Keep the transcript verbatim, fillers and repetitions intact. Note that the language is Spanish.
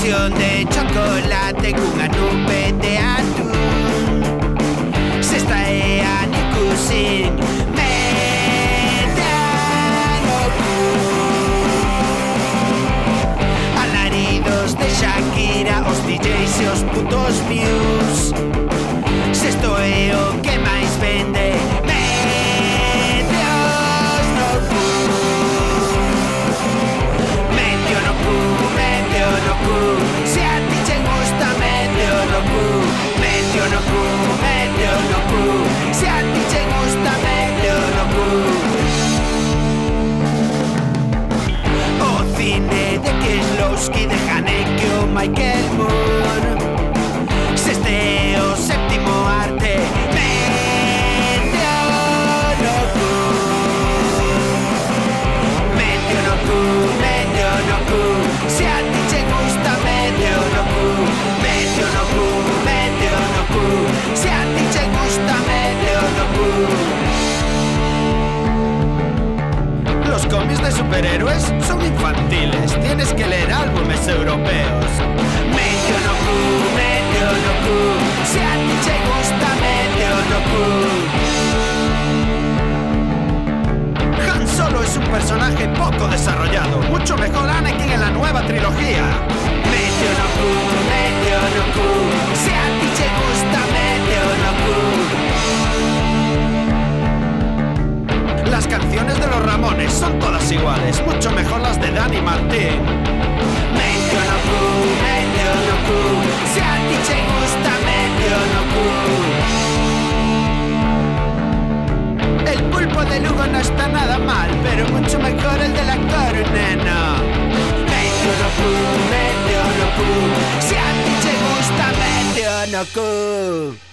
porción de chocolate cunha nube de atún. Sesta é a Nicusin, mediano cu. Alaridos de Shakira, os D Js e os putos views. Sesto é o que máis vende, medios no cu. Medio no cu, medio no cu. Se a ti che gusta medio no cu, medio no cu, medio no cu. Se a ti che gusta medio no cu. O cine de Kieslowski, de Haneke o Michael Moore. Se este é o séptimo arte, medio no cu. Medio no cu, medio no cu. Se a ti che gusta medio no cu, medio no cu, medio no cu. Se a ti che gusta medio no cu. Los cómics de superhéroes son infantiles, tienes que leer álbumes europeos. Medio no cu, medio no cu. Se a ti che gusta medio no cu. Han Solo es un personaje poco desarrollado, mucho mejor Anakin en la nueva trilogía. Medio no cu, medio no cu. Se a ti che gusta medio no cu. Las canciones de los Ramones son todas iguales, mucho mejor las de Dani Martín. Medio no cu, medio no cu. Se a ti che gusta medio no cu. El pulpo de Lugo no está nada mal, pero mucho mejor el del actor, nena. Medio no cu, medio no cu. Se a ti che gusta medio no cu.